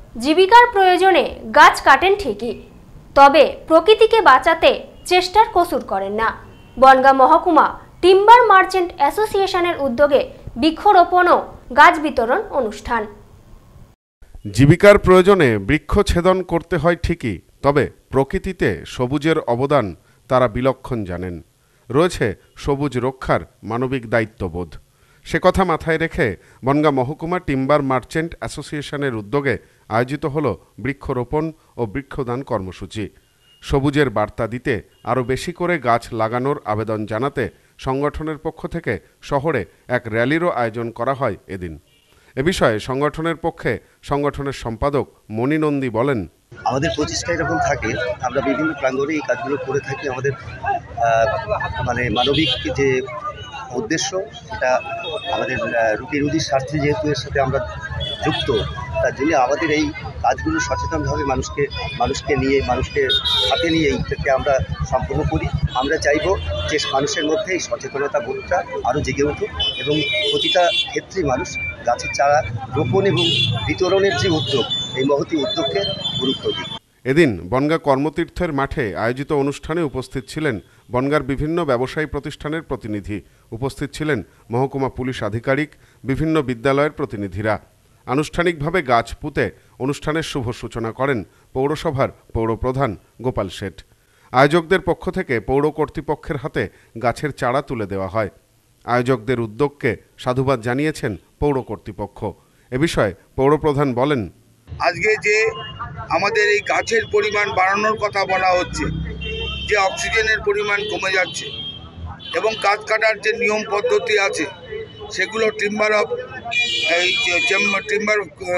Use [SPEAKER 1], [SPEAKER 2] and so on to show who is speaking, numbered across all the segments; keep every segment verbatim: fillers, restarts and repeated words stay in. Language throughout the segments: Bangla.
[SPEAKER 1] জীবিকার প্রয়োজনে গাছ কাটেন ঠিকই, তবে প্রকৃতিকে বাঁচাতে চেষ্টার কসুর করেন না। বনগাঁ মহকুমা টিম্বার মার্চেন্ট অ্যাসোসিয়েশনের উদ্যোগে বৃক্ষরোপণ ও গাছ বিতরণ অনুষ্ঠান।
[SPEAKER 2] জীবিকার প্রয়োজনে বৃক্ষছেদন করতে হয় ঠিকই, তবে প্রকৃতিতে সবুজের অবদান তারা বিলক্ষণ জানেন। রয়েছে সবুজ রক্ষার মানবিক দায়িত্ববোধ। সে কথা মাথায় রেখে বনগাঁ মহকুমা টিম্বার মার্চেন্ট অ্যাসোসিয়েশনের উদ্যোগে আয়োজিত হল বৃক্ষরোপণ ও বৃক্ষদান কর্মসূচি। সবুজের বার্তা দিতে আরও বেশি করে গাছ লাগানোর আবেদন জানাতে সংগঠনের পক্ষ থেকে শহরে এক র্যালিরও আয়োজন করা হয় এদিন। এ বিষয়ে সংগঠনের পক্ষে সংগঠনের সম্পাদক মণি নন্দী বলেন,
[SPEAKER 3] আমাদের প্রচেষ্টা এরকম থাকে, আমরা বিভিন্ন প্রাঙ্গণে এই কাজগুলো করে থাকি। আমাদের মানে মানবিক যে উদ্দেশ্য, সেটা আমাদের রুটি রুজির স্বার্থে যেহেতু এর সাথে আমরা যুক্ত, তার জন্য আমাদের এই কাজগুলো সচেতনভাবে মানুষকে মানুষকে নিয়ে মানুষকে হাতে নিয়ে এইটাকে আমরা সম্পন্ন করি। আমরা চাইব যে মানুষের মধ্যে এই সচেতনতা বোধটা আরও জেগে উঠুক এবং প্রতিটা ক্ষেত্রে মানুষ গাছের চারা রোপণ এবং বিতরণের যে উদ্যোগ, এই মহতী উদ্যোগকে গুরুত্ব দিক।
[SPEAKER 2] এদিন বনগাঁ কর্মতীর্থের মাঠে আয়োজিত অনুষ্ঠানে উপস্থিত ছিলেন বনগাঁর বিভিন্ন ব্যবসায়ী প্রতিষ্ঠানের প্রতিনিধি, উপস্থিত ছিলেন মহকুমা পুলিশ আধিকারিক, বিভিন্ন বিদ্যালয়ের প্রতিনিধিরা। আনুষ্ঠানিকভাবে গাছ পুঁতে অনুষ্ঠানের শুভ সূচনা করেন পৌরসভার পৌরপ্রধান গোপাল শেঠ। আয়োজকদের পক্ষ থেকে পৌর কর্তৃপক্ষের হাতে গাছের চারা তুলে দেওয়া হয়। আয়োজকদের উদ্যোগকে সাধুবাদ জানিয়েছেন পৌর কর্তৃপক্ষ। এ বিষয়ে পৌরপ্রধান বলেন,
[SPEAKER 4] আজকে যে আমাদের এই গাছের পরিমাণ বাড়ানোর কথা বলা হচ্ছে, যে অক্সিজেনের পরিমাণ কমে যাচ্ছে এবং গাছ কাটার যে নিয়ম পদ্ধতি আছে সেগুলো টিম্বার অফ এই যে টিম্বার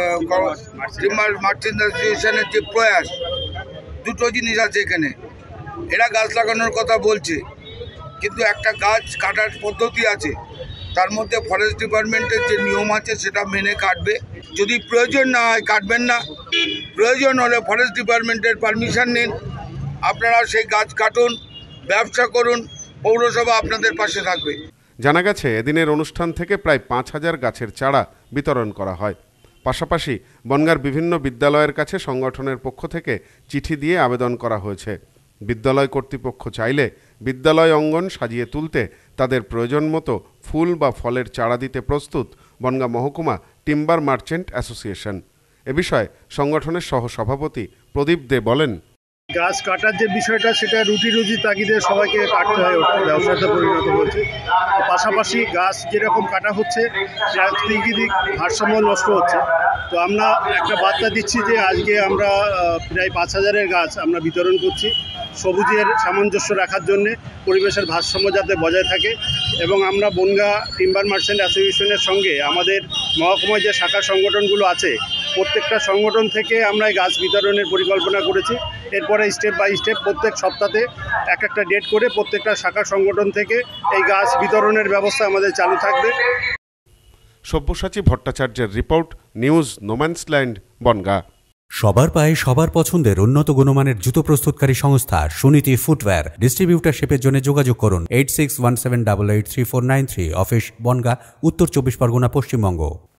[SPEAKER 4] টিম্বার মার্চেন্ট অ্যাসোসিয়েশনের যে প্রয়াস, দুটো জিনিস আছে এখানে। এরা গাছ লাগানোর কথা বলছে, কিন্তু একটা গাছ কাটার পদ্ধতি আছে, তার মধ্যে ফরেস্ট ডিপার্টমেন্টের যে নিয়ম আছে সেটা মেনে কাটবে। যদি প্রয়োজন না হয় কাটবেন না, প্রয়োজন হলে ফরেস্ট ডিপার্টমেন্টের পারমিশন নিন, আপনারা সেই গাছ কাটুন, ব্যবসা করুন, পৌরসভা আপনাদের পাশে থাকবে।
[SPEAKER 2] জানা গেছে এদিনের অনুষ্ঠান থেকে প্রায় পাঁচ হাজার গাছের চারা বিতরণ করা হয়। পাশাপাশি বনগাঁর বিভিন্ন বিদ্যালয়ের কাছে সংগঠনের পক্ষ থেকে চিঠি দিয়ে আবেদন করা হয়েছে। বিদ্যালয় কর্তৃপক্ষ চাইলে বিদ্যালয় অঙ্গন সাজিয়ে তুলতে তাদের প্রয়োজন মতো ফুল বা ফলের চারা দিতে প্রস্তুত বনগাঁ মহকুমা টিম্বার মার্চেন্ট অ্যাসোসিয়েশন। এ বিষয়ে সংগঠনের সহ সভাপতি প্রদীপ দে বলেন,
[SPEAKER 5] গাছ কাটার যে বিষয়টা, সেটা রুটি রুজি তাগিদে সবাইকে কাটতে হয়, ব্যবসাতে পরিণত হচ্ছে। পাশাপাশি গাছ যেরকম কাটা হচ্ছে, প্রাকৃতিক ভারসাম্য নষ্ট হচ্ছে। তো আমরা একটা বার্তা দিচ্ছি যে আজকে আমরা প্রায় পাঁচ হাজারের গাছ আমরা বিতরণ করছি, সবুজের সামঞ্জস্য রাখার জন্যে, পরিবেশের ভারসাম্য যাতে বজায় থাকে। এবং আমরা বনগাঁ টিম্বার মার্চেন্ট অ্যাসোসিয়েশনের সঙ্গে আমাদের মহকুমায় যে শাখা সংগঠনগুলো আছে, প্রত্যেকটা সংগঠন থেকে আমরা এই গাছ বিতরণের পরিকল্পনা করেছি। এরপরে স্টেপ বাই স্টেপ প্রত্যেক সপ্তাহে এক একটা ডেট করে প্রত্যেকটা শাখা সংগঠন থেকে এই গাছ বিতরণের ব্যবস্থা আমাদের চালু থাকবে।
[SPEAKER 2] সব্যসাচী ভট্টাচার্যের রিপোর্ট, নিউজ নোম্যান্সল্যান্ড, বনগাঁ।
[SPEAKER 6] সবার পায়ে সবার পছন্দের উন্নত গুণমানের জুতো প্রস্তুতকারী সংস্থা সুনীতি ফুটওয়্যার। ডিস্ট্রিবিউটারশিপের জন্য যোগাযোগ করুন eight six one seven double eight three four nine three. Office Bangaon, উত্তর চব্বিশ পরগনা, পশ্চিমবঙ্গ।